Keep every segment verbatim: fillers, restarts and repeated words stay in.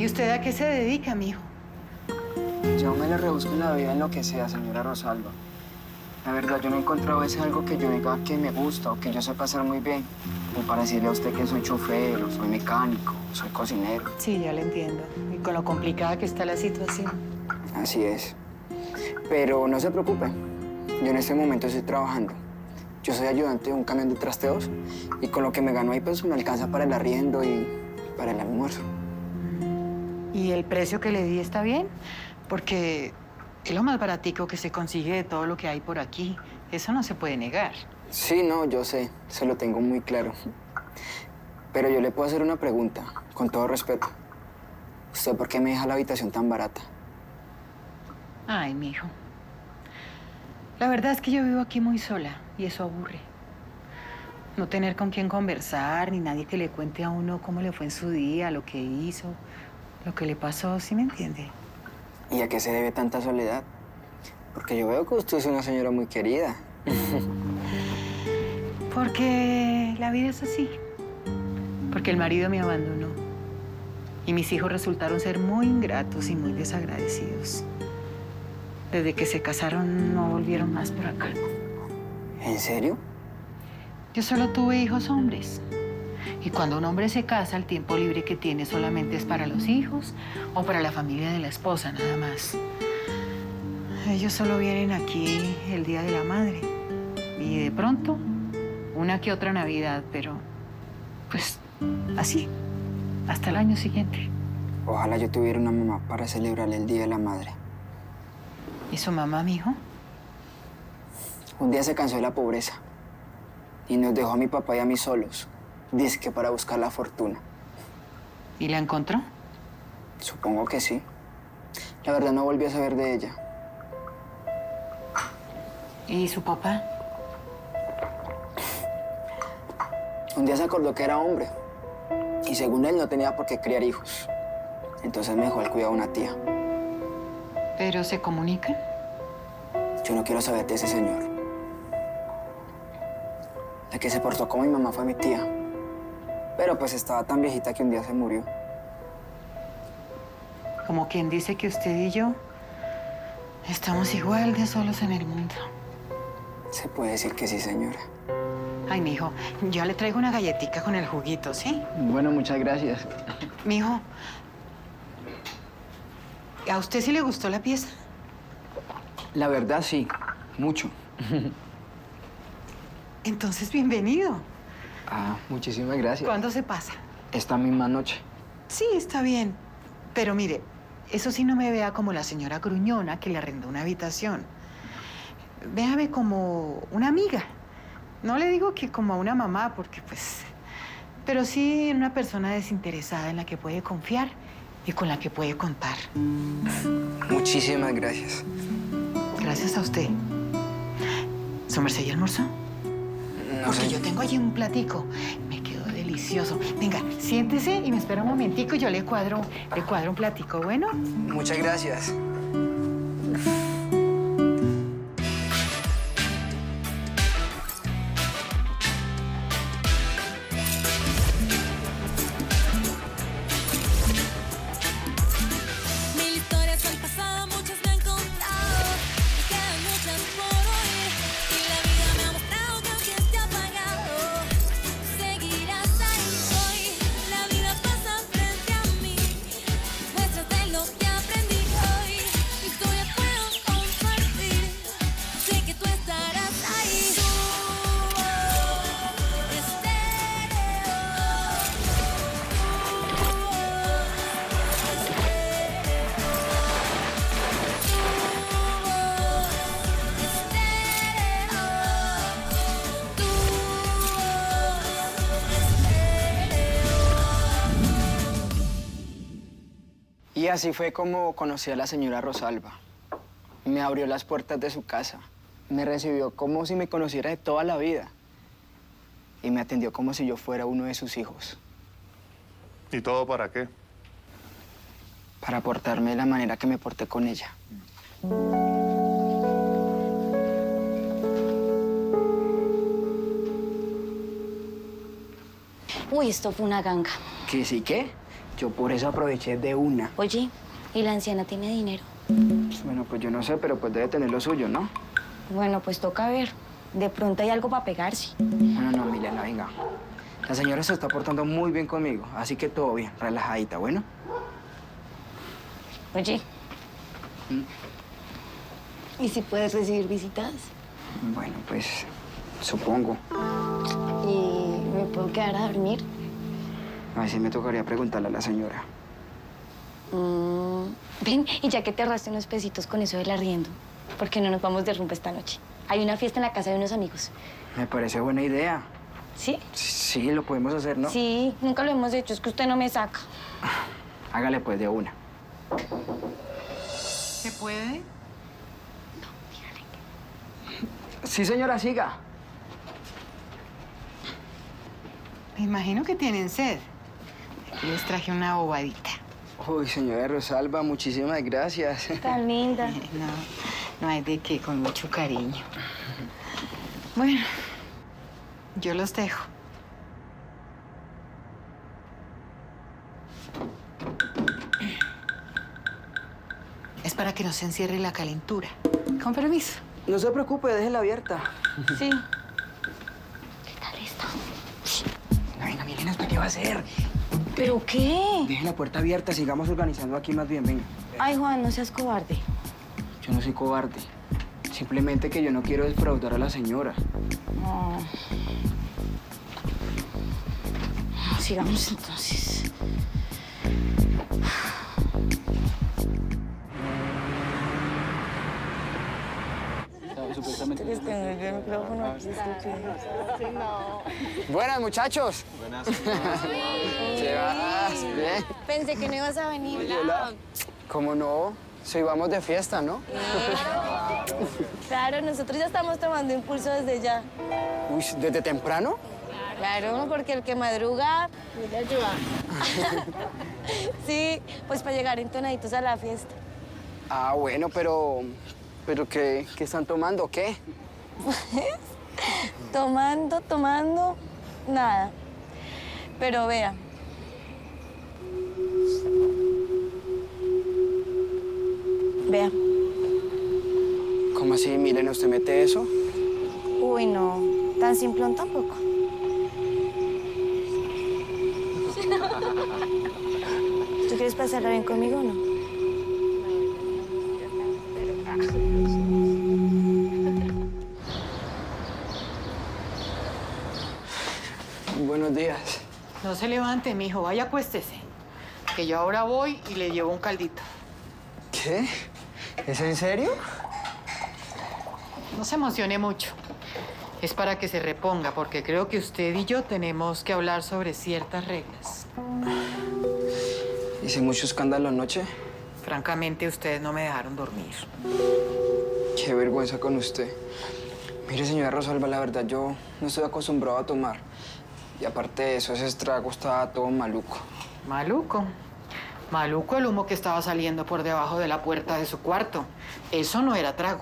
usted a qué se dedica, mijo? Yo me le rebusco en la vida en lo que sea, señora Rosalba. La verdad, yo no he encontrado ese algo que yo diga que me gusta o que yo sepa hacer muy bien. Como para decirle a usted que soy chofer, o soy mecánico, o soy cocinero. Sí, ya lo entiendo. Y con lo complicada que está la situación. Así es. Pero no se preocupe. Yo en este momento estoy trabajando. Yo soy ayudante de un camión de trasteos y con lo que me gano ahí pues me alcanza para el arriendo y para el almuerzo. ¿Y el precio que le di está bien? Porque es lo más baratico que se consigue de todo lo que hay por aquí. Eso no se puede negar. Sí, no, yo sé. Se lo tengo muy claro. Pero yo le puedo hacer una pregunta, con todo respeto. ¿Usted por qué me deja la habitación tan barata? Ay, mijo. La verdad es que yo vivo aquí muy sola y eso aburre. No tener con quién conversar, ni nadie que le cuente a uno cómo le fue en su día, lo que hizo, lo que le pasó, ¿sí me entiende? ¿Y a qué se debe tanta soledad? Porque yo veo que usted es una señora muy querida. Porque la vida es así. Porque el marido me abandonó. Y mis hijos resultaron ser muy ingratos y muy desagradecidos. Desde que se casaron no volvieron más por acá. ¿En serio? Yo solo tuve hijos hombres. Y cuando un hombre se casa, el tiempo libre que tiene solamente es para los hijos o para la familia de la esposa, nada más. Ellos solo vienen aquí el Día de la Madre. Y de pronto, una que otra Navidad, pero pues así, hasta el año siguiente. Ojalá yo tuviera una mamá para celebrar el Día de la Madre. ¿Y su mamá, mijo? Un día se cansó de la pobreza y nos dejó a mi papá y a mí solos. Dice que para buscar la fortuna. ¿Y la encontró? Supongo que sí. La verdad no volví a saber de ella. ¿Y su papá? Un día se acordó que era hombre y según él no tenía por qué criar hijos. Entonces me dejó al cuidado de una tía. ¿Pero se comunican? Yo no quiero saber de ese señor. La que se portó como mi mamá fue mi tía. Pero pues estaba tan viejita que un día se murió. Como quien dice que usted y yo estamos igual de solos en el mundo. Se puede decir que sí, señora. Ay, mijo, yo le traigo una galletita con el juguito, ¿sí? Bueno, muchas gracias. Mijo, ¿a usted sí le gustó la pieza? La verdad, sí. Mucho. Entonces, bienvenido. Ah, muchísimas gracias. ¿Cuándo se pasa? Esta misma noche. Sí, está bien. Pero mire, eso sí no me vea como la señora gruñona que le arrendó una habitación. Véame como una amiga. No le digo que como a una mamá, porque pues... Pero sí una persona desinteresada en la que puede confiar y con la que puede contar. Muchísimas gracias. Gracias a usted. ¿Su merced ya almorzó? No Porque sé. yo tengo allí un platico. Me quedó delicioso. Venga, siéntese y me espera un momentico y yo le cuadro, le cuadro un platico, ¿bueno? Muchas gracias. Mil historias han pasado, muchas me han contado. Me quedan muchas por oír. Y la vida me ha mostrado que aunque esté apagado, seguirás ahí hoy. La vida pasa frente a mí. Muestras de lo que aprendí hoy. Mi historia puedo compartir. Sé que tú estarás ahí. Tú, estéreo. Y así fue como conocí a la señora Rosalba. Me abrió las puertas de su casa. Me recibió como si me conociera de toda la vida. Y me atendió como si yo fuera uno de sus hijos. ¿Y todo para qué? Para portarme de la manera que me porté con ella. Uy, esto fue una ganga. ¿Qué sí qué? Yo por eso aproveché de una. Oye, ¿y la anciana tiene dinero? Bueno, pues yo no sé, pero pues debe tener lo suyo, ¿no? Bueno, pues toca ver. De pronto hay algo para pegarse. Bueno, no, Milena, venga. La señora se está portando muy bien conmigo, así que todo bien, relajadita, ¿bueno? Oye. ¿Mm? ¿Y si puedes recibir visitas? Bueno, pues supongo. ¿Y me puedo quedar a dormir? A ver si me tocaría preguntarle a la señora. Mm, ven, y ya que te ahorraste unos pesitos con eso del arriendo, ¿por qué no nos vamos de rumba esta noche? Hay una fiesta en la casa de unos amigos. Me parece buena idea. ¿Sí? Sí, lo podemos hacer, ¿no? Sí, nunca lo hemos hecho, es que usted no me saca. Hágale pues de una. ¿Se puede? Sí, señora, siga. Me imagino que tienen sed. Aquí les traje una bobadita. Uy, señora Rosalba, muchísimas gracias. Tan linda. No, no hay de qué, con mucho cariño. Bueno, yo los dejo. Es para que no se encierre la calentura. Con permiso. No se preocupe, déjela abierta. Sí. ¿Qué tal está? Venga, Milena, ¿para qué va a hacer? ¿Pero qué? Deje la puerta abierta, sigamos organizando aquí más bien, venga. Ay, Juan, no seas cobarde. Yo no soy cobarde. Simplemente que yo no quiero defraudar a la señora. No. Sigamos entonces. Les tengo el micrófono aquí, Buenas, muchachos. Buenas. ¿Qué vas? Bien. Pensé que no ibas a venir. Hola. ¿Cómo no? Si vamos de fiesta, ¿no? Claro, nosotros ya estamos tomando impulso desde ya. Uy, ¿desde temprano? Claro, porque el que madruga... le ayuda. Sí, pues para llegar entonaditos a la fiesta. Ah, bueno, pero... ¿Pero qué, qué están tomando o qué? Pues, tomando, tomando, nada. Pero vea. Vea. ¿Cómo así? Miren, ¿usted mete eso? Uy, no. Tan simplón tampoco. ¿Tú quieres pasarla bien conmigo o no? Buenos días. No se levante, mijo. Vaya, acuéstese. Que yo ahora voy y le llevo un caldito. ¿Qué? ¿Es en serio? No se emocione mucho. Es para que se reponga, porque creo que usted y yo tenemos que hablar sobre ciertas reglas. ¿Hice mucho escándalo anoche? Francamente, ustedes no me dejaron dormir. Qué vergüenza con usted. Mire, señora Rosalba, la verdad, yo no estoy acostumbrado a tomar. Y aparte de eso, ese estrago estaba todo maluco. Maluco. Maluco el humo que estaba saliendo por debajo de la puerta de su cuarto. Eso no era trago.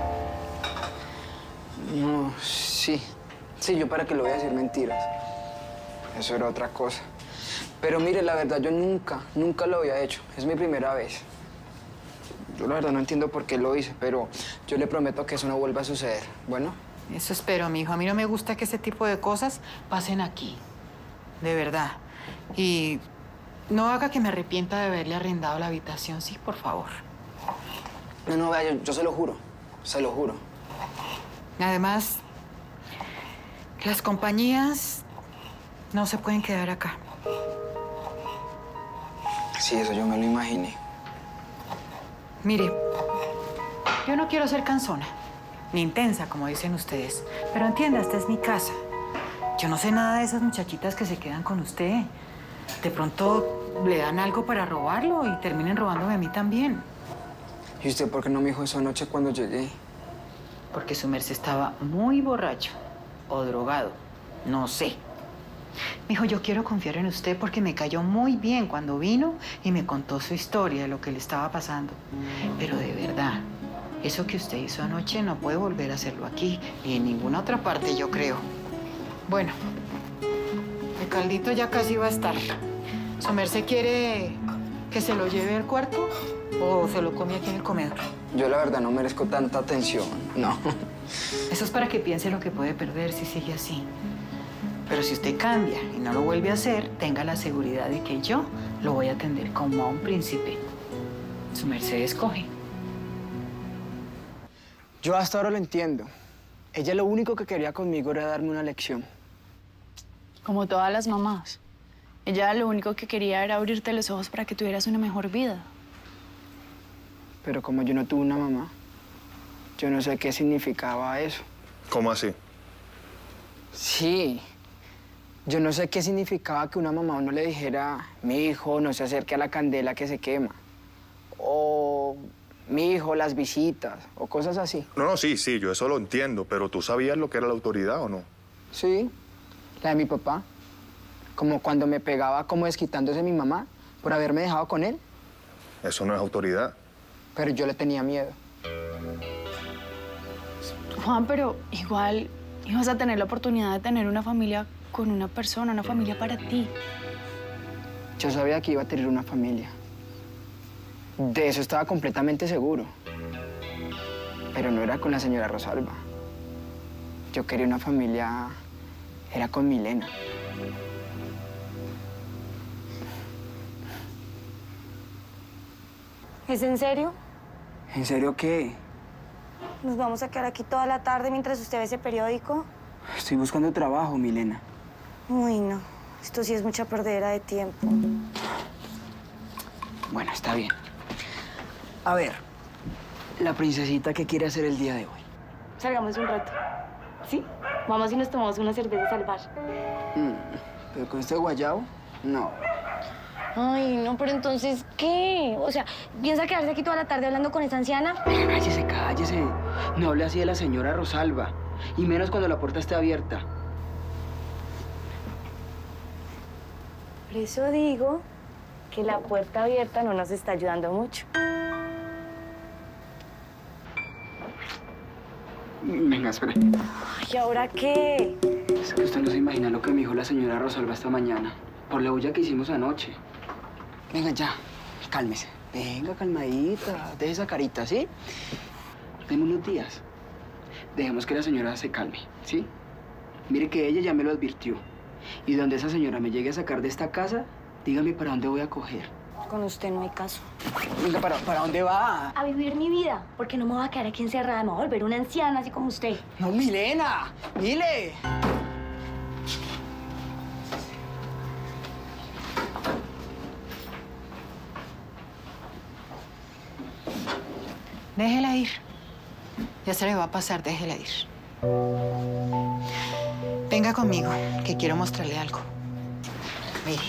No, sí. Sí, yo para qué le voy a decir mentiras. Eso era otra cosa. Pero mire, la verdad, yo nunca, nunca lo había hecho. Es mi primera vez. Yo la verdad no entiendo por qué lo hice, pero yo le prometo que eso no vuelva a suceder. ¿Bueno? Eso espero, mijo. A mí no me gusta que ese tipo de cosas pasen aquí. De verdad. Y no haga que me arrepienta de haberle arrendado la habitación, sí, por favor. No, no, vea, yo, yo se lo juro. Se lo juro. Además, las compañías no se pueden quedar acá. Sí, eso yo me lo imaginé. Mire, yo no quiero ser cansona, ni intensa, como dicen ustedes. Pero entienda, esta es mi casa. Yo no sé nada de esas muchachitas que se quedan con usted. De pronto le dan algo para robarlo y terminen robándome a mí también. ¿Y usted por qué no me dijo eso anoche cuando llegué? Porque su merced estaba muy borracho o drogado. No sé. Mijo, yo quiero confiar en usted porque me cayó muy bien cuando vino y me contó su historia de lo que le estaba pasando. Pero de verdad, eso que usted hizo anoche no puede volver a hacerlo aquí ni en ninguna otra parte, yo creo. Bueno, el caldito ya casi va a estar. ¿Su merced quiere que se lo lleve al cuarto o se lo come aquí en el comedor? Yo la verdad no merezco tanta atención, no. Eso es para que piense lo que puede perder si sigue así. Pero si usted cambia y no lo vuelve a hacer, tenga la seguridad de que yo lo voy a atender como a un príncipe. Su merced escoge. Yo hasta ahora lo entiendo. Ella lo único que quería conmigo era darme una lección. Como todas las mamás. Ella lo único que quería era abrirte los ojos para que tuvieras una mejor vida. Pero como yo no tuve una mamá, yo no sé qué significaba eso. ¿Cómo así? Sí. Yo no sé qué significaba que una mamá a uno le dijera, mi hijo, no se acerque a la candela que se quema. O mi hijo, las visitas, o cosas así. No, no, sí, sí, yo eso lo entiendo, pero ¿tú sabías lo que era la autoridad o no? Sí, la de mi papá. Como cuando me pegaba como desquitándose mi mamá por haberme dejado con él. Eso no es autoridad. Pero yo le tenía miedo. Juan, pero igual ibas a tener la oportunidad de tener una familia con una persona, una familia para ti. Yo sabía que iba a tener una familia. De eso estaba completamente seguro. Pero no era con la señora Rosalba. Yo quería una familia... Era con Milena. ¿Es en serio? ¿En serio qué? ¿Nos vamos a quedar aquí toda la tarde mientras usted ve ese periódico? Estoy buscando trabajo, Milena. Uy, no. Esto sí es mucha perdedera de tiempo. Bueno, está bien. A ver, la princesita, ¿qué quiere hacer el día de hoy? Salgamos un rato. ¿Sí? Vamos y nos tomamos una cerveza salvaje. Mm, ¿pero con este guayabo? No. Ay, no, pero entonces, ¿qué? O sea, ¿piensa quedarse aquí toda la tarde hablando con esa anciana? Cállese, cállese. No hable así de la señora Rosalba. Y menos cuando la puerta esté abierta. Por eso digo que la puerta abierta no nos está ayudando mucho. Venga, espere. ¿Y ahora qué? Es que usted no se imagina lo que me dijo la señora Rosalba esta mañana. Por la bulla que hicimos anoche. Venga, ya. Cálmese. Venga, calmadita. Deje esa carita, ¿sí? Deme unos días. Dejemos que la señora se calme, ¿sí? Mire que ella ya me lo advirtió. Y donde esa señora me llegue a sacar de esta casa, dígame para dónde voy a coger. Con usted no hay caso. Venga, ¿para, para dónde va? A vivir mi vida, porque no me voy a quedar aquí encerrada, me voy a volver una anciana así como usted. No, Milena. Mile. Déjela ir. Ya se le va a pasar, déjela ir. Venga conmigo, que quiero mostrarle algo. Mire.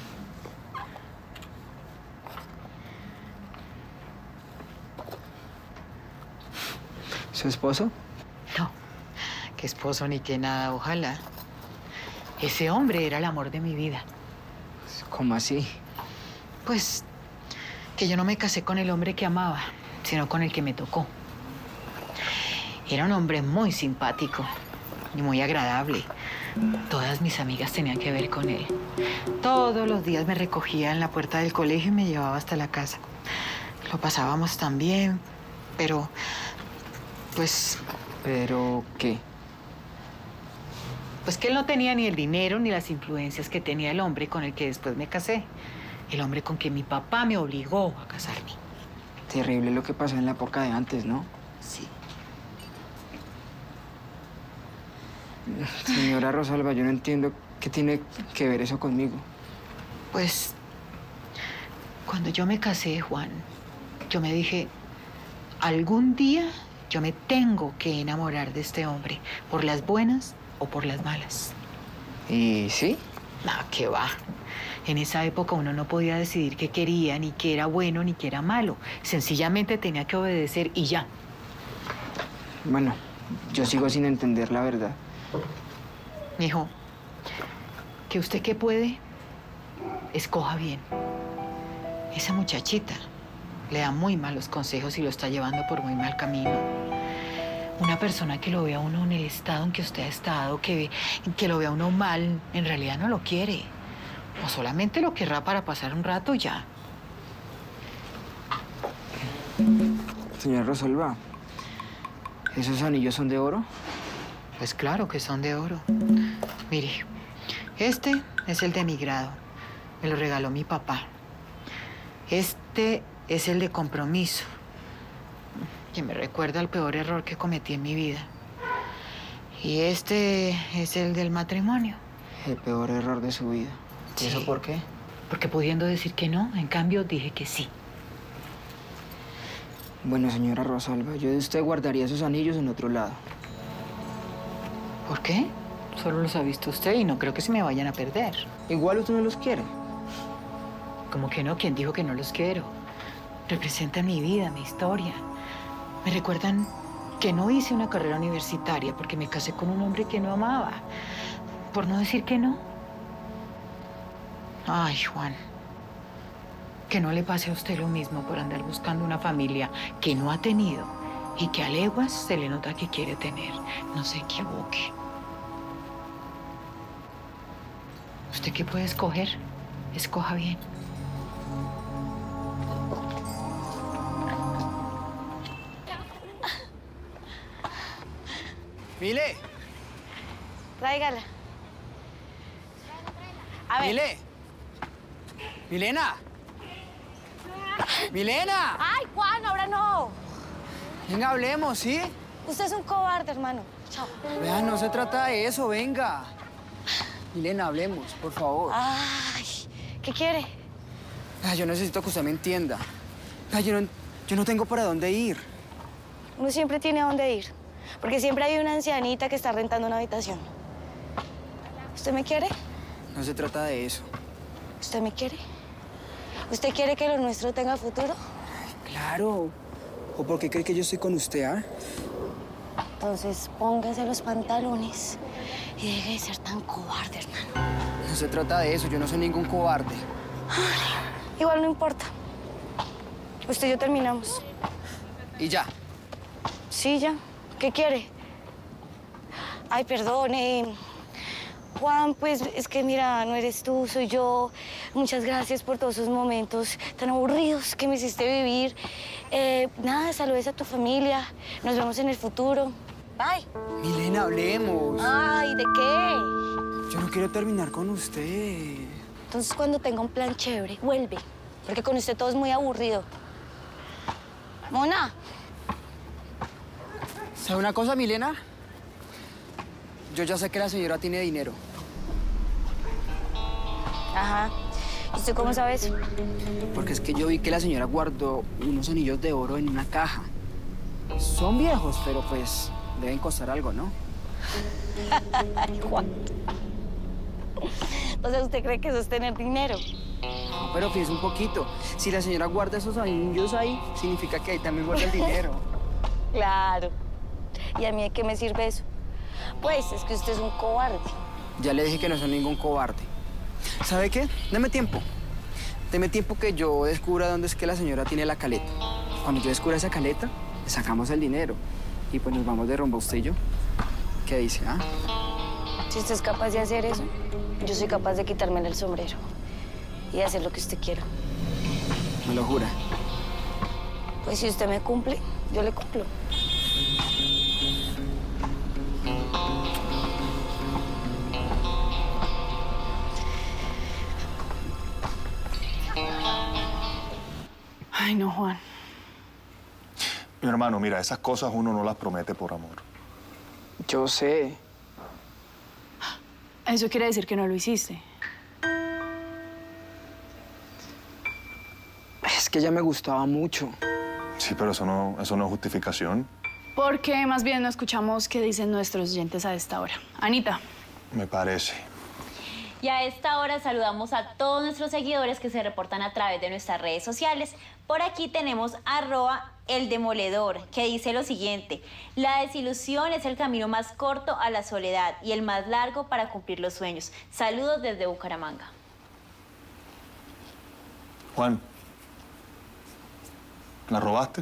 ¿Su esposo? No, qué esposo ni qué nada, ojalá. Ese hombre era el amor de mi vida. ¿Cómo así? Pues que yo no me casé con el hombre que amaba, sino con el que me tocó. Era un hombre muy simpático y muy agradable. Todas mis amigas tenían que ver con él. Todos los días me recogía en la puerta del colegio y me llevaba hasta la casa. Lo pasábamos tan bien, pero... pues... ¿Pero qué? Pues que él no tenía ni el dinero ni las influencias que tenía el hombre con el que después me casé. El hombre con que mi papá me obligó a casarme. Terrible lo que pasó en la época de antes, ¿no? Sí. Señora Rosalba, yo no entiendo qué tiene que ver eso conmigo. Pues, cuando yo me casé, Juan, yo me dije, algún día yo me tengo que enamorar de este hombre, por las buenas o por las malas. ¿Y sí? No, qué va. En esa época uno no podía decidir qué quería, ni qué era bueno, ni qué era malo. Sencillamente tenía que obedecer y ya. Bueno, yo sigo sin entender la verdad. Mijo, que usted que puede, escoja bien. Esa muchachita le da muy malos consejos y lo está llevando por muy mal camino. Una persona que lo vea a uno en el estado en que usted ha estado, que, que lo vea a uno mal, en realidad no lo quiere. O solamente lo querrá para pasar un rato y ya. Señora Rosalba, ¿esos anillos son de oro? Pues claro que son de oro. Mire, este es el de mi grado. Me lo regaló mi papá. Este es el de compromiso, que me recuerda al peor error que cometí en mi vida. Y este es el del matrimonio. El peor error de su vida. ¿Y Sí. eso por qué? Porque pudiendo decir que no, en cambio dije que sí. Bueno, señora Rosalba, yo de usted guardaría esos anillos en otro lado. ¿Por qué? Solo los ha visto usted y no creo que se me vayan a perder. Igual usted no los quiere. ¿Cómo que no? ¿Quién dijo que no los quiero? Representan mi vida, mi historia. Me recuerdan que no hice una carrera universitaria porque me casé con un hombre que no amaba. Por no decir que no. Ay, Juan. Que no le pase a usted lo mismo por andar buscando una familia que no ha tenido y que a leguas se le nota que quiere tener. No se equivoque. ¿Usted qué puede escoger? Escoja bien. ¡Mile! Tráigala. A ver. ¡Mile! ¡Milena! ¡Milena! ¡Ay, Juan, ahora no! Venga, hablemos, ¿sí? Usted es un cobarde, hermano. Chao. Vean, no se trata de eso, venga. Milena, hablemos, por favor. Ay, ¿qué quiere? Ah, yo necesito que usted me entienda. Ah, yo, no, yo no tengo para dónde ir. Uno siempre tiene a dónde ir. Porque siempre hay una ancianita que está rentando una habitación. ¿Usted me quiere? No se trata de eso. ¿Usted me quiere? ¿Usted quiere que lo nuestro tenga futuro? Claro. ¿O por qué cree que yo estoy con usted, ah? Entonces, póngase los pantalones y deje de ser tan cobarde, hermano. No se trata de eso, yo no soy ningún cobarde. Igual no importa. Usted y yo terminamos. Y ya. Sí, ya. ¿Qué quiere? Ay, perdone. Juan, pues es que mira, no eres tú, soy yo. Muchas gracias por todos esos momentos tan aburridos que me hiciste vivir. Eh, nada, saludes a tu familia. Nos vemos en el futuro. Bye. Milena, hablemos. Ay, ¿de qué? Yo no quiero terminar con usted. Entonces, cuando tenga un plan chévere, vuelve. Porque con usted todo es muy aburrido. Mona. ¿Sabe una cosa, Milena? Yo ya sé que la señora tiene dinero. Ajá. ¿Y usted cómo sabe eso? Porque es que yo vi que la señora guardó unos anillos de oro en una caja. Son viejos, pero pues deben costar algo, ¿no? Ay, Juan. O sea, ¿usted cree que eso es tener dinero? No, pero fíjese un poquito. Si la señora guarda esos anillos ahí, significa que ahí también guarda el dinero. Claro. ¿Y a mí de qué me sirve eso? Pues es que usted es un cobarde. Ya le dije que no soy ningún cobarde. ¿Sabe qué? Deme tiempo. Deme tiempo que yo descubra dónde es que la señora tiene la caleta. Cuando yo descubra esa caleta, le sacamos el dinero. Y pues nos vamos de rumbo usted y yo. ¿Qué dice, ah? Si usted es capaz de hacer eso, yo soy capaz de quitarme el sombrero y de hacer lo que usted quiera. ¿Me lo jura? Pues si usted me cumple, yo le cumplo. Ay, no, Juan. Mi hermano, mira, esas cosas uno no las promete por amor. Yo sé. Eso quiere decir que no lo hiciste. Es que ella me gustaba mucho. Sí, pero eso no, eso no es justificación. Porque más bien no escuchamos qué dicen nuestros oyentes a esta hora. Anita. Me parece. Y a esta hora saludamos a todos nuestros seguidores que se reportan a través de nuestras redes sociales. Por aquí tenemos arroba el demoledor, que dice lo siguiente: la desilusión es el camino más corto a la soledad y el más largo para cumplir los sueños. Saludos desde Bucaramanga. Juan, ¿la robaste?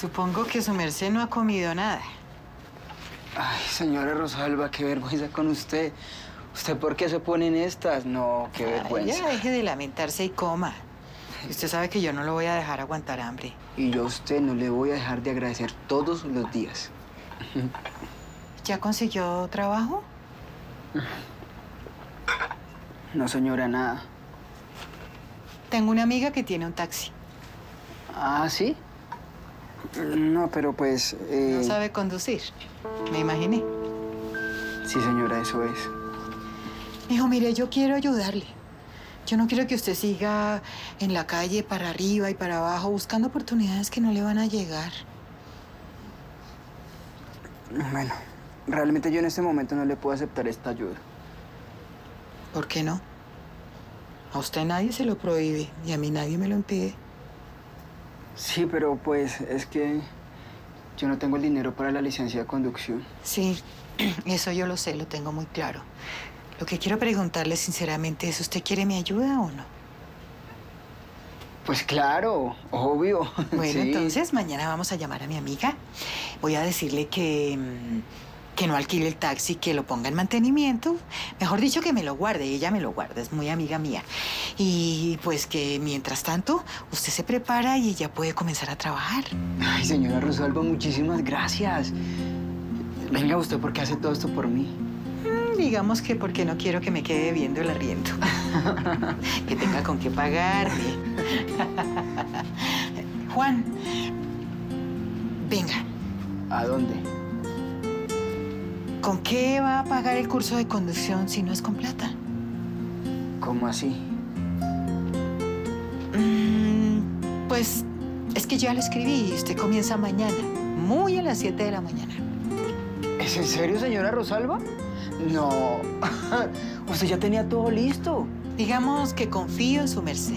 Supongo que su merced no ha comido nada. Ay, señora Rosalba, qué vergüenza con usted. ¿Usted por qué se pone en estas? No, qué vergüenza. Ay, ya deje de lamentarse y coma. Usted sabe que yo no lo voy a dejar aguantar hambre. Y yo a usted no le voy a dejar de agradecer todos los días. ¿Ya consiguió trabajo? No, señora, nada. Tengo una amiga que tiene un taxi. ¿Ah, sí? No, pero pues... eh, No sabe conducir, me imaginé. Sí, señora, eso es. Hijo, mire, yo quiero ayudarle. Yo no quiero que usted siga en la calle para arriba y para abajo buscando oportunidades que no le van a llegar. Bueno, realmente yo en este momento no le puedo aceptar esta ayuda. ¿Por qué no? A usted nadie se lo prohíbe y a mí nadie me lo impide. Sí, pero pues es que yo no tengo el dinero para la licencia de conducción. Sí, eso yo lo sé, lo tengo muy claro. Lo que quiero preguntarle sinceramente es, ¿usted quiere mi ayuda o no? Pues claro, obvio. Bueno, Sí. entonces mañana vamos a llamar a mi amiga. Voy a decirle que, mm, que no alquile el taxi, que lo ponga en mantenimiento. Mejor dicho, que me lo guarde. Ella me lo guarda, es muy amiga mía. Y pues que mientras tanto, usted se prepara y ella puede comenzar a trabajar. Ay, señora Rosalba, muchísimas gracias. Venga, ¿usted por qué hace todo esto por mí? Mm, Digamos que porque no quiero que me quede viendo el arriendo. Que tenga con qué pagarme. Juan, venga. ¿A dónde? ¿Con qué va a pagar el curso de conducción si no es con plata? ¿Cómo así? Mm, pues es que ya lo escribí y usted comienza mañana, muy a las siete de la mañana. ¿Es en serio, señora Rosalba? No. Usted ya tenía todo listo. Digamos que confío en su merced.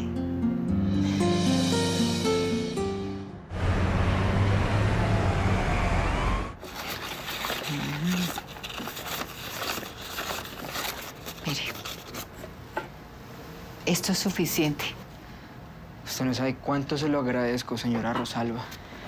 Mire, esto es suficiente. Usted no sabe cuánto se lo agradezco, señora Rosalba.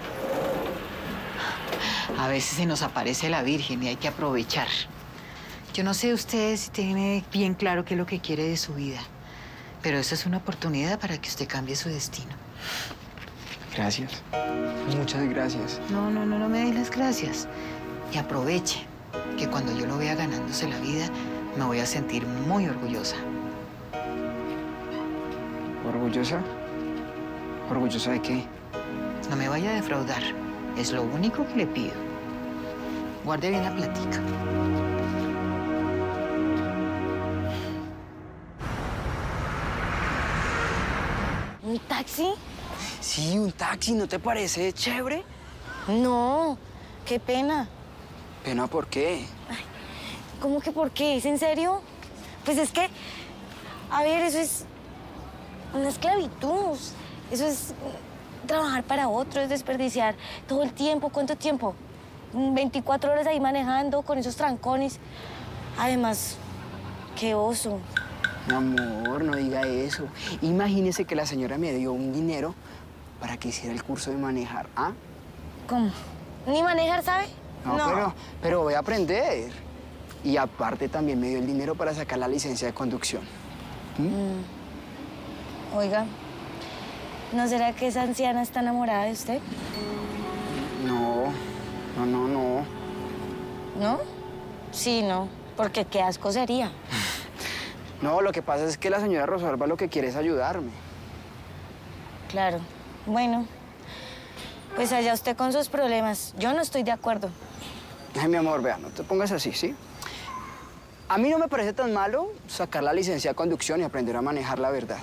A veces se nos aparece la Virgen y hay que aprovechar. Yo no sé usted si tiene bien claro qué es lo que quiere de su vida, pero esa es una oportunidad para que usted cambie su destino. Gracias. Muchas gracias. No, no, no, no me dé las gracias. Y aproveche que cuando yo lo vea ganándose la vida, me voy a sentir muy orgullosa. ¿Orgullosa? ¿Orgullosa de qué? No me vaya a defraudar. Es lo único que le pido. Guarde bien la platica. ¿Un taxi? Sí, un taxi, ¿no te parece chévere? No, qué pena. ¿Pena por qué? ¿Cómo que por qué? ¿Es en serio? Pues es que, a ver, eso es una esclavitud. Eso es trabajar para otro, es desperdiciar todo el tiempo. ¿Cuánto tiempo? veinticuatro horas ahí manejando con esos trancones. Además, qué oso. Mi amor, no diga eso. Imagínese que la señora me dio un dinero para que hiciera el curso de manejar, ¿ah? ¿Cómo? ¿Ni manejar sabe? No, Pero, pero voy a aprender. Y aparte también me dio el dinero para sacar la licencia de conducción. Mm. Oiga, ¿no será que esa anciana está enamorada de usted? No, no, no, no. ¿No? Sí, no, porque qué asco sería. No, lo que pasa es que la señora Rosalba lo que quiere es ayudarme. Claro. Bueno, pues allá usted con sus problemas. Yo no estoy de acuerdo. Ay, mi amor, vea, no te pongas así, ¿sí? A mí no me parece tan malo sacar la licencia de conducción y aprender a manejar la verdad.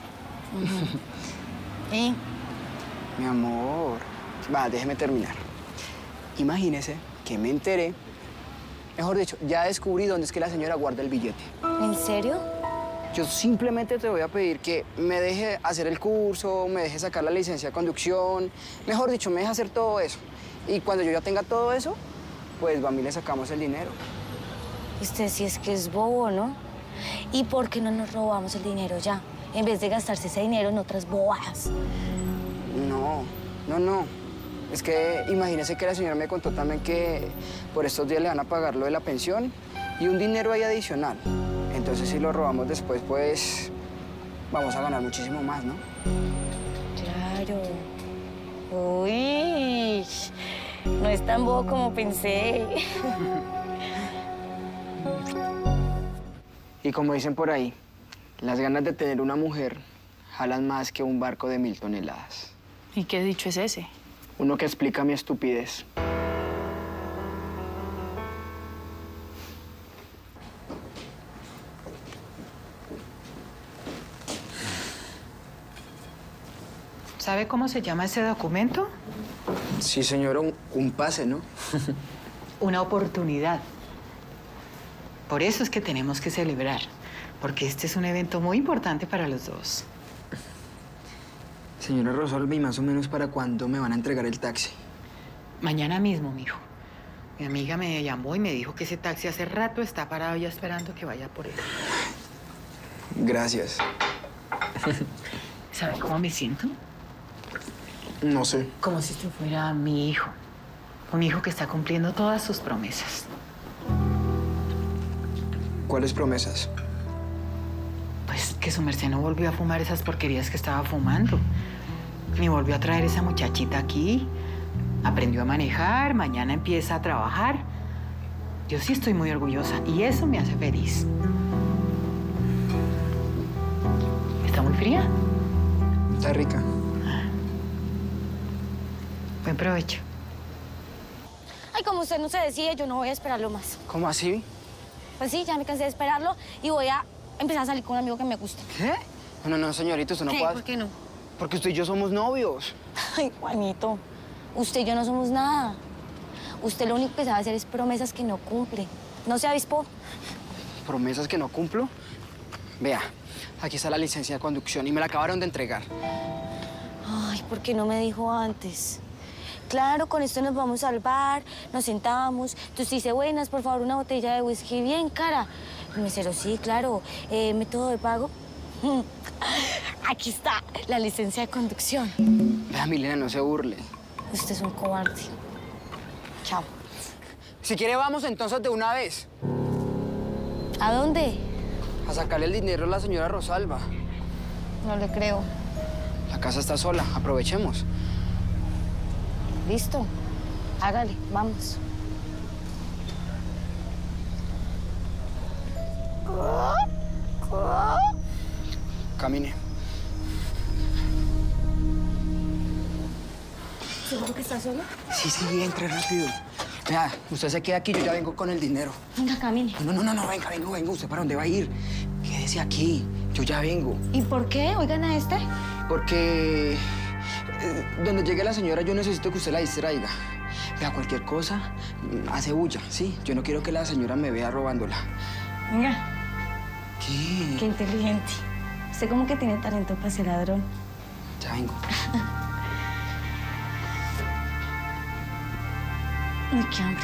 ¿Y? Mi amor, va, déjeme terminar. Imagínese que me enteré, mejor dicho, ya descubrí dónde es que la señora guarda el billete. ¿En serio? Yo simplemente te voy a pedir que me deje hacer el curso, me deje sacar la licencia de conducción, mejor dicho, me deje hacer todo eso. Y cuando yo ya tenga todo eso, pues a mí le sacamos el dinero. Usted sí es que es bobo, ¿no? ¿Y por qué no nos robamos el dinero ya? En vez de gastarse ese dinero en otras bobadas. No, no, no. Es que imagínese que la señora me contó también que por estos días le van a pagar lo de la pensión y un dinero ahí adicional. Entonces, si lo robamos después, pues vamos a ganar muchísimo más, ¿no? Claro. Uy, no es tan bobo como pensé. Y como dicen por ahí, las ganas de tener una mujer jalan más que un barco de mil toneladas. ¿Y qué dicho es ese? Uno que explica mi estupidez. ¿Sabe cómo se llama ese documento? Sí, señora, un, un pase, ¿no? Una oportunidad. Por eso es que tenemos que celebrar, porque este es un evento muy importante para los dos. Señora Rosalba, ¿y más o menos para cuándo me van a entregar el taxi? Mañana mismo, mijo. Mi amiga me llamó y me dijo que ese taxi hace rato está parado ya esperando que vaya por él. Gracias. ¿Sabe cómo me siento? No sé. Como si esto fuera mi hijo. Un hijo que está cumpliendo todas sus promesas. ¿Cuáles promesas? Pues que su merced no volvió a fumar esas porquerías que estaba fumando. Ni volvió a traer esa muchachita aquí. Aprendió a manejar, mañana empieza a trabajar. Yo sí estoy muy orgullosa y eso me hace feliz. ¿Está muy fría? Está rica. Buen provecho. Ay, como usted no se decide, yo no voy a esperarlo más. ¿Cómo así? Pues sí, ya me cansé de esperarlo y voy a empezar a salir con un amigo que me gusta. ¿Qué? No, no, señorita, usted no ¿Qué? puede... ¿Por qué no? Porque usted y yo somos novios. Ay, Juanito, usted y yo no somos nada. Usted lo único que sabe hacer es promesas que no cumple. ¿No se avispó? ¿Promesas que no cumplo? Vea, aquí está la licencia de conducción y me la acabaron de entregar. Ay, ¿por qué no me dijo antes? Claro, con esto nos vamos al bar, nos sentamos. Entonces dice, buenas, por favor, una botella de whisky bien cara. El mesero, sí, claro. Eh, ¿Método de pago? Aquí está la licencia de conducción. Vea, Milena, no se burle. Usted es un cobarde. Chao. Si quiere, vamos entonces de una vez. ¿A dónde? A sacarle el dinero a la señora Rosalba. No le creo. La casa está sola, aprovechemos. Listo. Hágale, vamos. Camine. ¿Seguro que está sola? Sí, sí, entre rápido. Vea, usted se queda aquí, yo ya vengo con el dinero. Venga, camine. No, no, no, no, venga, venga, venga. ¿Usted para dónde va a ir? Quédese aquí, yo ya vengo. ¿Y por qué? Oigan a este. Porque eh, donde llegue la señora, yo necesito que usted la distraiga. Vea, cualquier cosa, mm, hace bulla, ¿sí? Yo no quiero que la señora me vea robándola. Venga. ¿Qué? Qué inteligente. Usted como que tiene talento para ser ladrón. Ya vengo. Uy, qué hambre.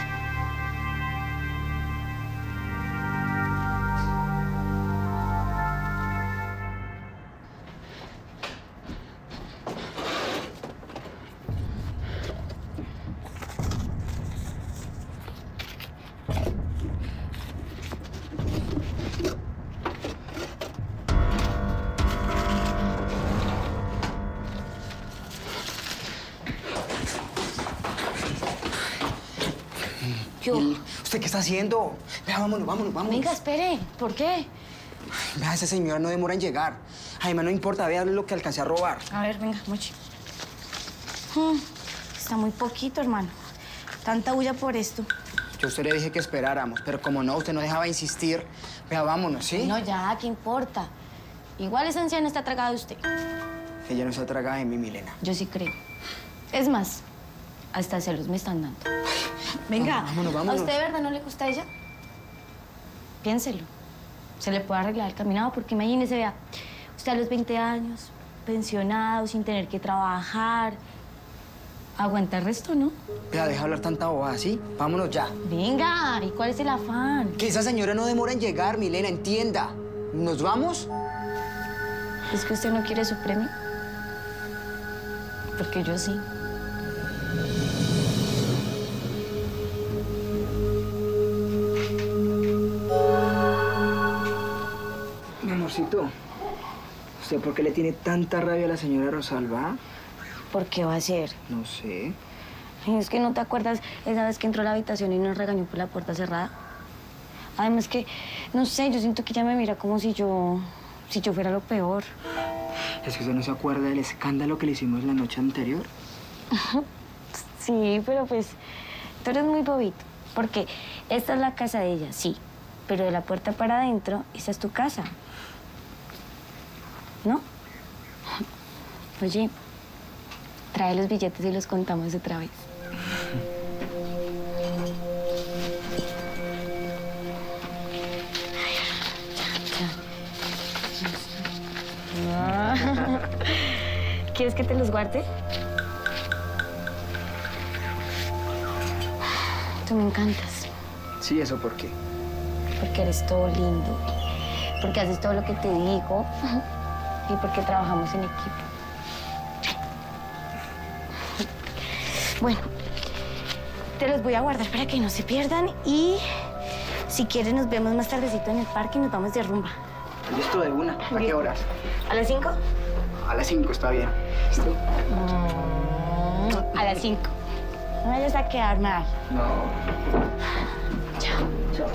Yo. ¿Usted qué está haciendo? Vea, vámonos, vámonos, vámonos. Venga, espere. ¿Por qué? Vea, esa señora no demora en llegar. Además, no importa, vea lo que alcancé a robar. A ver, venga, Mochi. Mm, está muy poquito, hermano. Tanta bulla por esto. Yo a usted le dije que esperáramos, pero como no, usted no dejaba insistir. Vea, vámonos, ¿sí? No, ya, ¿qué importa? Igual esa anciana está tragada de usted. Ella no se traga de mí, Milena. Yo sí creo. Es más, hasta celos me están dando. Venga, vámonos, vámonos. ¿a usted de verdad no le gusta ella? Piénselo. Se le puede arreglar el caminado porque imagínese, vea, usted a los veinte años, pensionado, sin tener que trabajar. Aguanta el resto, ¿no? Vea, deja hablar tanta bobada, ¿sí? Vámonos ya. Venga, ¿y cuál es el afán? Que esa señora no demora en llegar, Milena, entienda. ¿Nos vamos? ¿Es que usted no quiere su premio? Porque yo sí. Juanito, ¿usted por qué le tiene tanta rabia a la señora Rosalba? ¿Por qué va a ser? No sé. Ay, es que no te acuerdas esa vez que entró a la habitación y nos regañó por la puerta cerrada. Además que, no sé, yo siento que ella me mira como si yo... si yo fuera lo peor. ¿Es que usted no se acuerda del escándalo que le hicimos la noche anterior? Sí, pero pues tú eres muy bobito. Porque esta es la casa de ella, sí. Pero de la puerta para adentro, esa es tu casa. ¿No? Oye, trae los billetes y los contamos otra vez. ¿Quieres que te los guarde? Tú me encantas. Sí, ¿eso por qué? Porque eres todo lindo. Porque haces todo lo que te digo. Y porque trabajamos en equipo. Bueno, te los voy a guardar para que no se pierdan. Y si quieres nos vemos más tardecito en el parque y nos vamos de rumba. Listo, de una. ¿A qué horas? ¿A las cinco? A las cinco, está bien. ¿Listo? A las cinco. No vayas a quedar mal. No. Chao. Chao.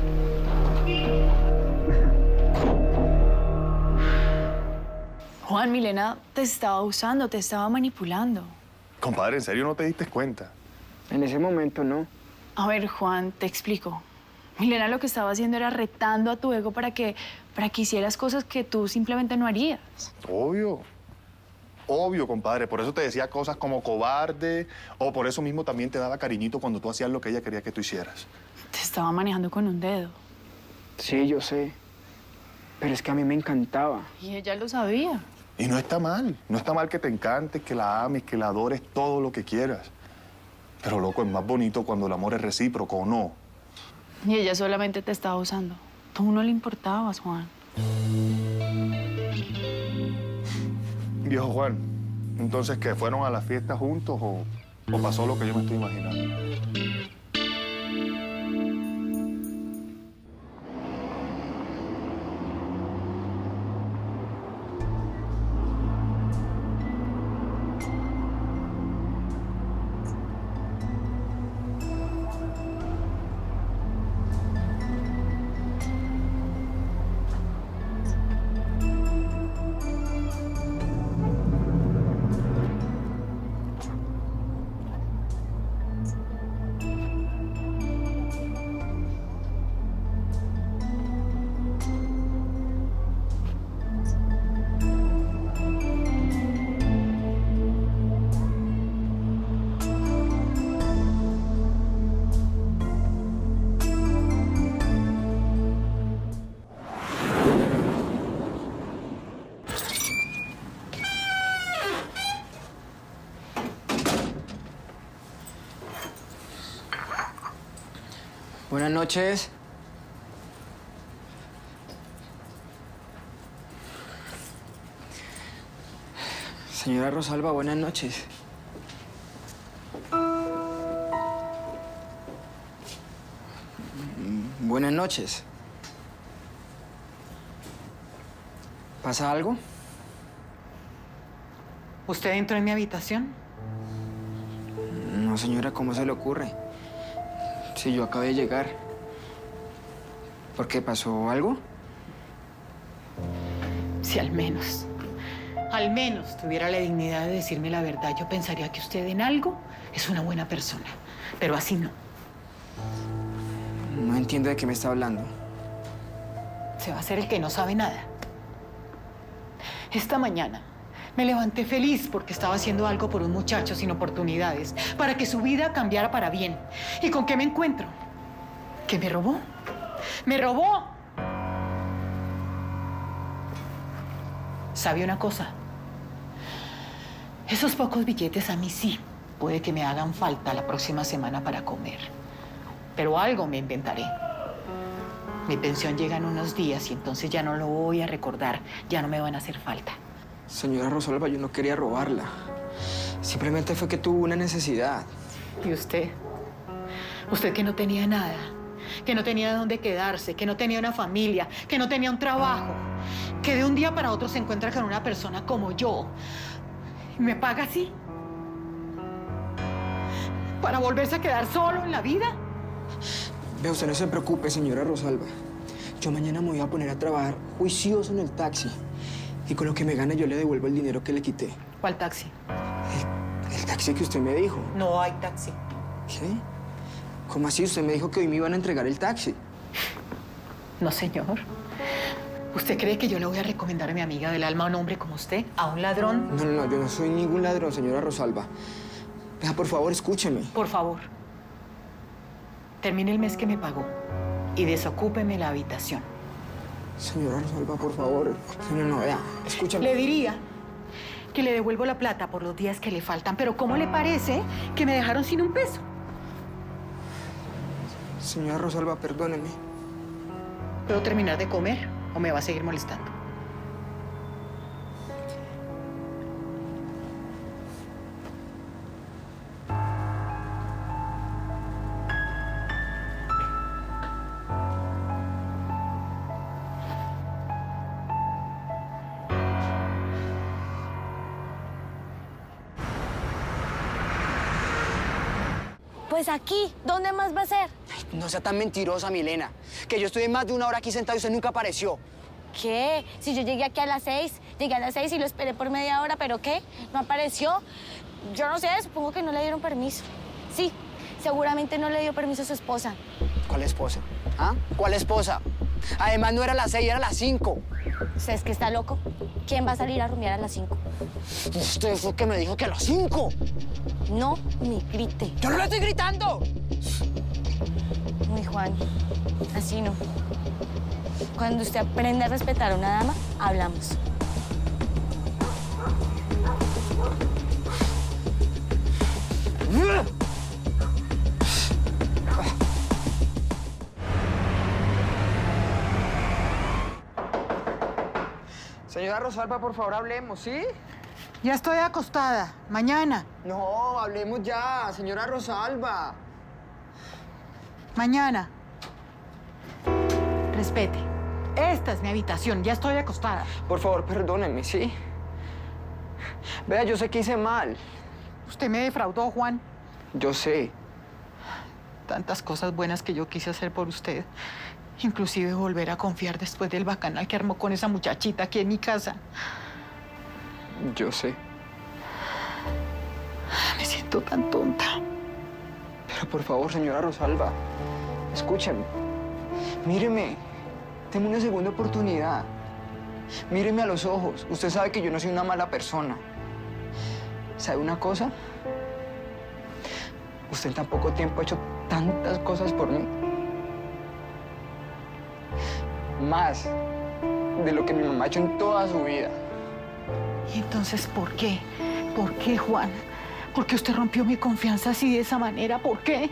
Juan, Milena te estaba usando, te estaba manipulando. Compadre, ¿en serio no te diste cuenta? En ese momento no. A ver, Juan, te explico. Milena lo que estaba haciendo era retando a tu ego para que, para que hicieras cosas que tú simplemente no harías. Obvio. Obvio, compadre. Por eso te decía cosas como cobarde, o por eso mismo también te daba cariñito cuando tú hacías lo que ella quería que tú hicieras. Te estaba manejando con un dedo. Sí, yo sé. Pero es que a mí me encantaba. Y ella lo sabía. Y no está mal. No está mal que te encantes, que la ames, que la adores, todo lo que quieras. Pero, loco, es más bonito cuando el amor es recíproco, ¿o no? Y ella solamente te estaba usando. Tú no le importabas, Juan. Viejo Juan, entonces, ¿qué? ¿Fueron a la fiesta juntos o, o pasó lo que yo me estoy imaginando? Buenas noches. Señora Rosalba, buenas noches. Buenas noches. ¿Pasa algo? ¿Usted entró en mi habitación? No, señora, ¿cómo se le ocurre? Si yo acabé de llegar. ¿Por qué? ¿Pasó algo? Si al menos, al menos tuviera la dignidad de decirme la verdad, yo pensaría que usted en algo es una buena persona. Pero así no. No entiendo de qué me está hablando. Se va a hacer el que no sabe nada. Esta mañana me levanté feliz porque estaba haciendo algo por un muchacho sin oportunidades, para que su vida cambiara para bien. ¿Y con qué me encuentro? ¿Que me robó? ¡Me robó! ¿Sabe una cosa? Esos pocos billetes a mí sí puede que me hagan falta la próxima semana para comer. Pero algo me inventaré. Mi pensión llega en unos días y entonces ya no lo voy a recordar. Ya no me van a hacer falta. Señora Rosalba, yo no quería robarla. Simplemente fue que tuvo una necesidad. ¿Y usted? Usted que no tenía nada, que no tenía dónde quedarse, que no tenía una familia, que no tenía un trabajo. que de un día para otro se encuentra con una persona como yo y me paga así? ¿Para volverse a quedar solo en la vida? Vea, usted no se preocupe, señora Rosalba. Yo mañana me voy a poner a trabajar juicioso en el taxi. Y con lo que me gane yo le devuelvo el dinero que le quité. ¿Cuál taxi? El, el taxi que usted me dijo. No hay taxi. ¿Qué? ¿Cómo así? Usted me dijo que hoy me iban a entregar el taxi. No, señor. ¿Usted cree que yo le voy a recomendar a mi amiga del alma a un hombre como usted? ¿A un ladrón? No, no, no, yo no soy ningún ladrón, señora Rosalba. Vea, por favor, escúcheme. Por favor. Termine el mes que me pagó y desocúpeme la habitación. Señora Rosalba, por favor. No, no, vea, escúchame. Le diría que le devuelvo la plata por los días que le faltan, pero ¿cómo le parece que me dejaron sin un peso? Señora Rosalba, perdóneme. ¿Puedo terminar de comer o me va a seguir molestando? Pues aquí, ¿dónde más va a ser? Ay, no sea tan mentirosa, Milena. Que yo estuve más de una hora aquí sentado y usted nunca apareció. ¿Qué? Si yo llegué aquí a las seis, llegué a las seis y lo esperé por media hora, ¿pero qué? ¿No apareció? Yo no sé, supongo que no le dieron permiso. Sí, seguramente no le dio permiso a su esposa. ¿Cuál esposa? ¿Ah? ¿Cuál esposa? Además, no era las seis, era las cinco. ¿Usted es que está loco? ¿Quién va a salir a rumiar a las cinco? Usted fue que me dijo que a las cinco. No me grite. ¡Yo no le estoy gritando! Uy, Juan, así no. Cuando usted aprende a respetar a una dama, hablamos. Señora Rosalba, por favor, hablemos, ¿sí? Ya estoy acostada. Mañana. No, hablemos ya, señora Rosalba. Mañana. Respete. Esta es mi habitación. Ya estoy acostada. Por favor, perdónenme, ¿sí? Vea, yo sé que hice mal. Usted me defraudó, Juan. Yo sé. Tantas cosas buenas que yo quise hacer por usted. Inclusive volver a confiar después del bacanal que armó con esa muchachita aquí en mi casa. Yo sé. Me siento tan tonta. Pero por favor, señora Rosalba, escúcheme. Míreme. Tengo una segunda oportunidad. Míreme a los ojos. Usted sabe que yo no soy una mala persona. ¿Sabe una cosa? Usted en tan poco tiempo ha hecho tantas cosas por mí. Más de lo que mi mamá ha hecho en toda su vida. ¿Y entonces por qué? ¿Por qué, Juan? ¿Por qué usted rompió mi confianza así de esa manera? ¿Por qué?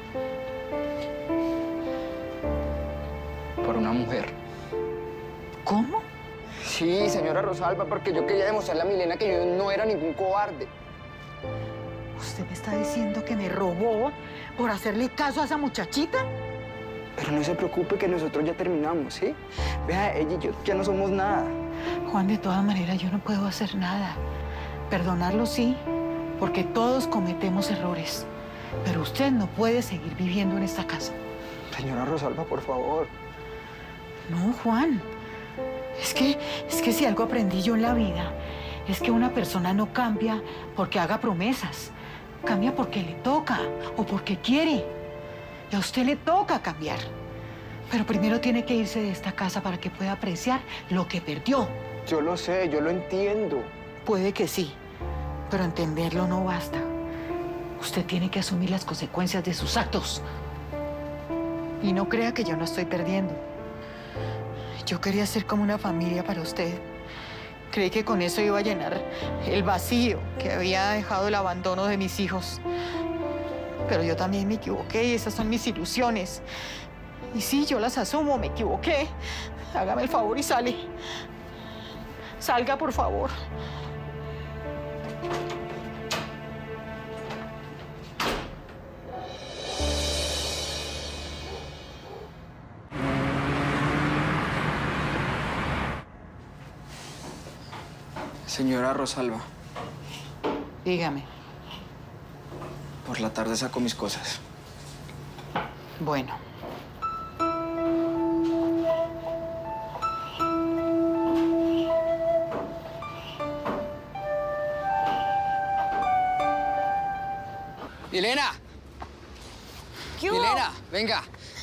Por una mujer. ¿Cómo? Sí, señora Rosalba, porque yo quería demostrarle a Milena que yo no era ningún cobarde. ¿Usted me está diciendo que me robó por hacerle caso a esa muchachita? Pero no se preocupe que nosotros ya terminamos, ¿sí? Vea, ella y yo ya no somos nada. Juan, de todas maneras, yo no puedo hacer nada. Perdonarlo sí, porque todos cometemos errores. Pero usted no puede seguir viviendo en esta casa. Señora Rosalba, por favor. No, Juan. Es que, es que si algo aprendí yo en la vida, es que una persona no cambia porque haga promesas. Cambia porque le toca o porque quiere. Y a usted le toca cambiar. Pero primero tiene que irse de esta casa para que pueda apreciar lo que perdió. Yo lo sé, yo lo entiendo. Puede que sí, pero entenderlo no basta. Usted tiene que asumir las consecuencias de sus actos. Y no crea que yo no estoy perdiendo. Yo quería ser como una familia para usted. Creí que con eso iba a llenar el vacío que había dejado el abandono de mis hijos. Pero yo también me equivoqué y esas son mis ilusiones. Y sí, yo las asumo, me equivoqué. Hágame el favor y sale. Salga, por favor. Señora Rosalba, Dígame. por la tarde saco mis cosas. Bueno. ¡Milena! ¿Qué hubo? Milena, venga.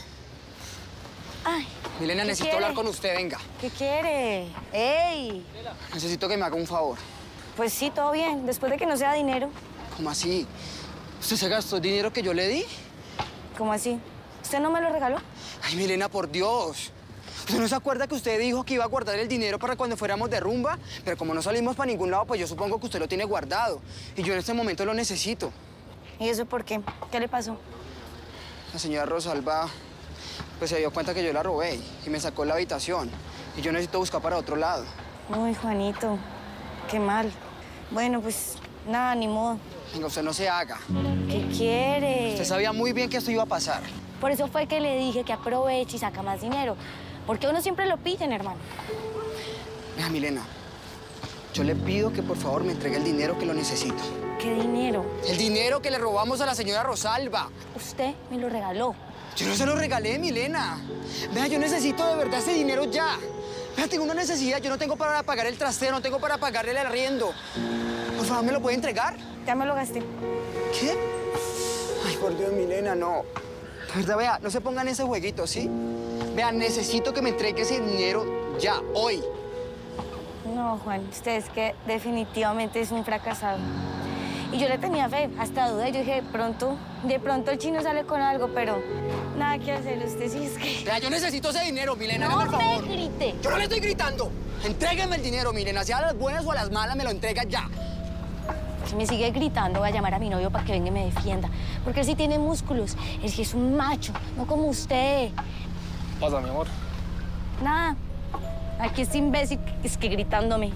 Ay, Milena, ¿qué necesito quiere? hablar con usted, venga. ¿Qué quiere? ¡Ey! Necesito que me haga un favor. Pues sí, todo bien. Después de que no sea dinero. ¿Cómo así? ¿Usted se gastó el dinero que yo le di? ¿Cómo así? ¿Usted no me lo regaló? Ay, Milena, por Dios. ¿Usted no se acuerda que usted dijo que iba a guardar el dinero para cuando fuéramos de rumba? Pero como no salimos para ningún lado, pues yo supongo que usted lo tiene guardado. Y yo en este momento lo necesito. ¿Y eso por qué? ¿Qué le pasó? La señora Rosalba, pues se dio cuenta que yo la robé y me sacó de la habitación. Y yo necesito buscar para otro lado. Uy, Juanito, qué mal. Bueno, pues nada, ni modo. Venga, usted no se haga. ¿Qué quiere? Usted sabía muy bien que esto iba a pasar. Por eso fue que le dije que aproveche y saca más dinero. Porque uno siempre lo pillan, hermano. Mira, Milena, yo le pido que por favor me entregue el dinero que lo necesito. ¿Qué dinero? El dinero que le robamos a la señora Rosalba. Usted me lo regaló. Yo no se lo regalé, Milena. Vea, yo necesito de verdad ese dinero ya. Vea, tengo una necesidad. Yo no tengo para pagar el trastero, no tengo para pagarle el arriendo. Por favor, ¿me lo puede entregar? Ya me lo gasté. ¿Qué? Ay, por Dios, Milena, no. De verdad, vea, no se pongan ese jueguito, ¿sí? Vea, necesito que me entregue ese dinero ya, hoy. No, Juan, usted es que definitivamente es un fracasado. Y yo le tenía fe, hasta duda. Yo dije, de pronto, de pronto el chino sale con algo, pero nada que hacer. Usted sí es que... Vea, yo necesito ese dinero, Milena, No hágame el favor. me grite. Yo no le estoy gritando. Entrégueme el dinero, Milena. Sea a las buenas o a las malas, me lo entrega ya. Si me sigue gritando, voy a llamar a mi novio para que venga y me defienda. Porque él sí tiene músculos. Él sí es un macho, no como usted. Pasa, mi amor. Nada. Aquí este imbécil que es que gritándome.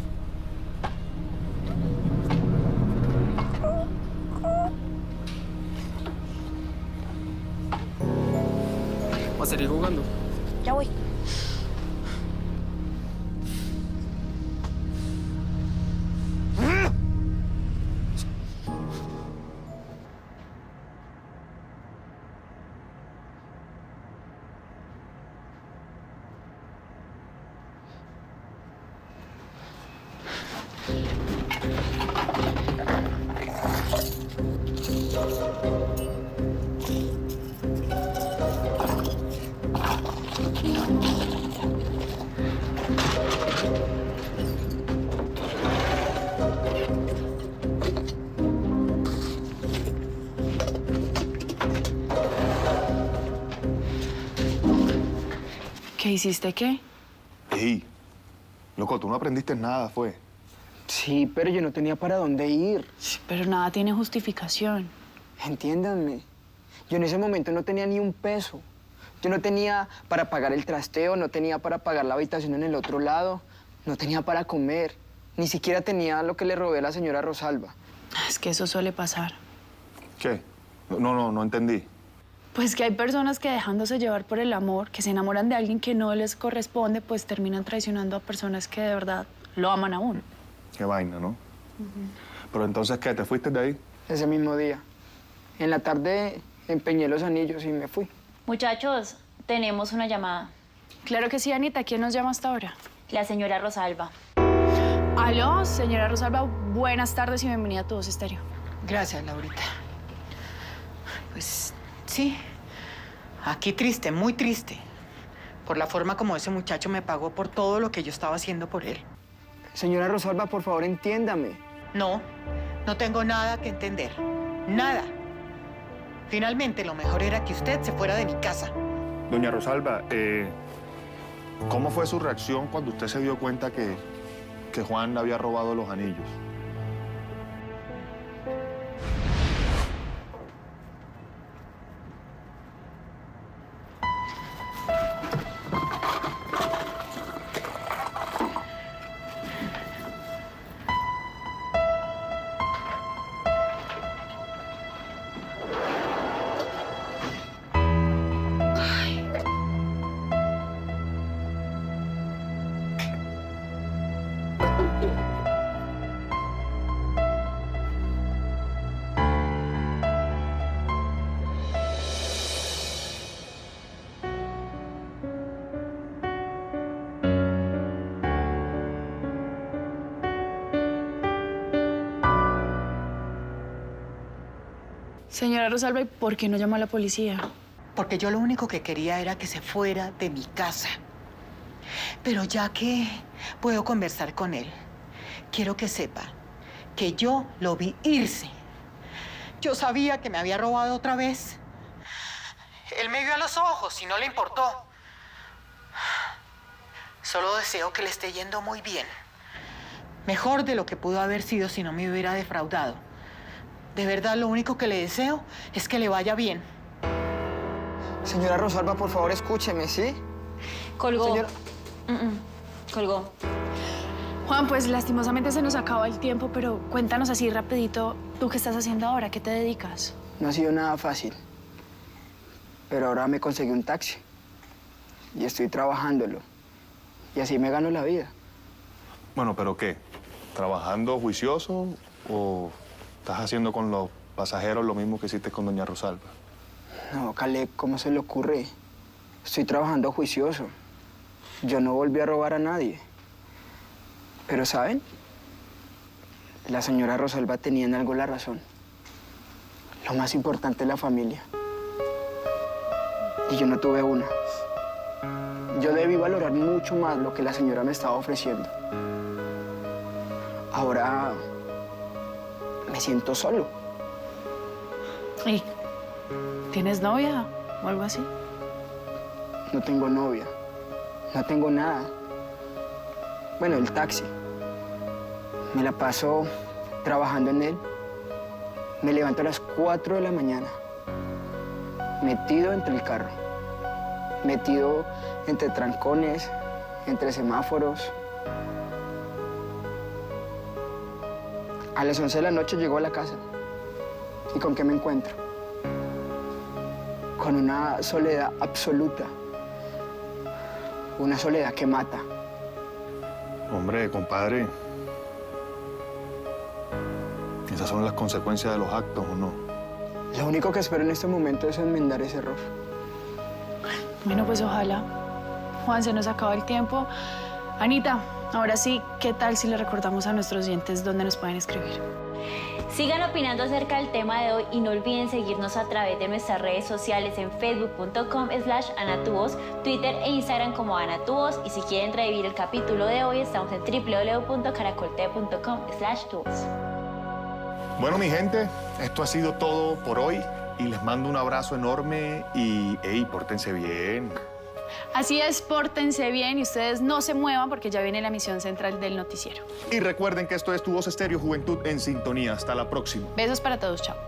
¿Va a seguir jugando? Ya voy. ¿Qué hiciste qué? Ey, loco, tú no aprendiste nada, fue. Sí, pero yo no tenía para dónde ir. Pero nada tiene justificación. Entiéndanme. Yo en ese momento no tenía ni un peso. Yo no tenía para pagar el trasteo, no tenía para pagar la habitación en el otro lado, no tenía para comer. Ni siquiera tenía lo que le robé a la señora Rosalba. Es que eso suele pasar. ¿Qué? No, no, no entendí. Pues que hay personas que dejándose llevar por el amor, que se enamoran de alguien que no les corresponde, pues terminan traicionando a personas que de verdad lo aman a uno. Qué vaina, ¿no? Pero entonces, ¿qué? ¿Te fuiste de ahí? Ese mismo día. En la tarde empeñé los anillos y me fui. Muchachos, tenemos una llamada. Claro que sí, Anita. ¿Quién nos llama hasta ahora? La señora Rosalba. Aló, señora Rosalba. Buenas tardes y bienvenida a Tu Voz Estéreo. Gracias, Laurita. Pues sí, aquí triste, muy triste. Por la forma como ese muchacho me pagó por todo lo que yo estaba haciendo por él. Señora Rosalba, por favor, entiéndame. No, no tengo nada que entender. Nada. Finalmente, lo mejor era que usted se fuera de mi casa. Doña Rosalba, eh, ¿cómo fue su reacción cuando usted se dio cuenta que, que Juan le había robado los anillos? Señora Rosalba, ¿y por qué no llamó a la policía? Porque yo lo único que quería era que se fuera de mi casa. Pero ya que puedo conversar con él, quiero que sepa que yo lo vi irse. Yo sabía que me había robado otra vez. Él me vio a los ojos y no le importó. Solo deseo que le esté yendo muy bien. Mejor de lo que pudo haber sido si no me hubiera defraudado. De verdad, lo único que le deseo es que le vaya bien. Señora Rosalba, por favor, escúcheme, ¿sí? Colgó. Señora- Mm, mm, Colgó. Juan, pues lastimosamente se nos acaba el tiempo, pero cuéntanos así rapidito, ¿tú qué estás haciendo ahora? ¿Qué te dedicas? No ha sido nada fácil. Pero ahora me conseguí un taxi. Y estoy trabajándolo. Y así me gano la vida. Bueno, ¿pero qué? ¿Trabajando juicioso o estás haciendo con los pasajeros lo mismo que hiciste con doña Rosalba? No, Caleb, ¿cómo se le ocurre? Estoy trabajando juicioso. Yo no volví a robar a nadie. Pero, ¿saben? La señora Rosalba tenía en algo la razón. Lo más importante es la familia. Y yo no tuve una. Yo debí valorar mucho más lo que la señora me estaba ofreciendo. Ahora me siento solo. ¿Y tienes novia o algo así? No tengo novia. No tengo nada. Bueno, el taxi. Me la paso trabajando en él. Me levanto a las cuatro de la mañana. Metido entre el carro. Metido entre trancones, entre semáforos. A las once de la noche llego a la casa. ¿Y con qué me encuentro? Con una soledad absoluta. Una soledad que mata. Hombre, compadre. Esas son las consecuencias de los actos, ¿o no? Lo único que espero en este momento es enmendar ese error. Bueno, pues ojalá. Juan, se nos acaba el tiempo. Anita, ahora sí, ¿qué tal si le recordamos a nuestros oyentes dónde nos pueden escribir? Sigan opinando acerca del tema de hoy y no olviden seguirnos a través de nuestras redes sociales en facebook punto com slash anatuvoz, Twitter e Instagram como anatuvoz, y si quieren revivir el capítulo de hoy estamos en w w w punto caracolte punto com slash tuvoz. Bueno, mi gente, esto ha sido todo por hoy y les mando un abrazo enorme y, ey, pórtense bien. Así es, pórtense bien y ustedes no se muevan porque ya viene la emisión central del noticiero. Y recuerden que esto es Tu Voz Estéreo, Juventud en Sintonía. Hasta la próxima. Besos para todos, chao.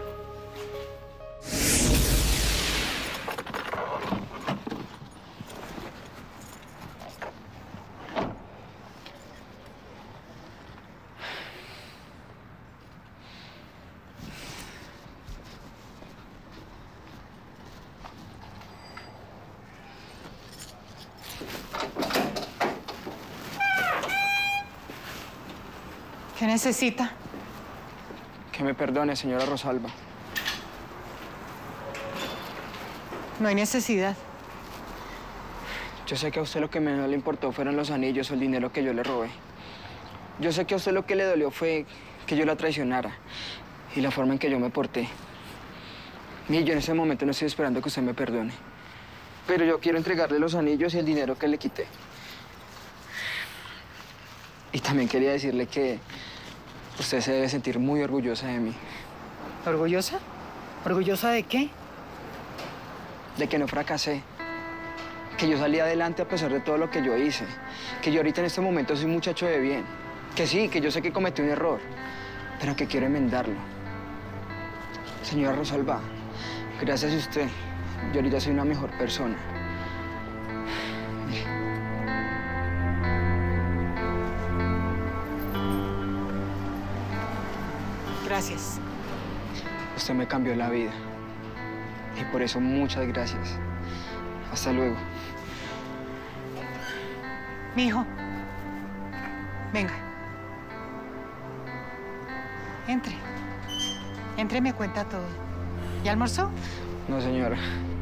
¿Qué necesita? Que me perdone, señora Rosalba. No hay necesidad. Yo sé que a usted lo que menos le importó fueron los anillos o el dinero que yo le robé. Yo sé que a usted lo que le dolió fue que yo la traicionara y la forma en que yo me porté. Mire, yo en ese momento no estoy esperando que usted me perdone. Pero yo quiero entregarle los anillos y el dinero que le quité. Y también quería decirle que usted se debe sentir muy orgullosa de mí. ¿Orgullosa? ¿Orgullosa de qué? De que no fracasé. Que yo salí adelante a pesar de todo lo que yo hice. Que yo ahorita en este momento soy un muchacho de bien. Que sí, que yo sé que cometí un error, pero que quiero enmendarlo. Señora Rosalba, gracias a usted, yo ahorita soy una mejor persona. Gracias. Usted me cambió la vida. Y por eso muchas gracias. Hasta luego. Mijo, venga. Entre. Entre y me cuenta todo. ¿Ya almorzó? No, señora.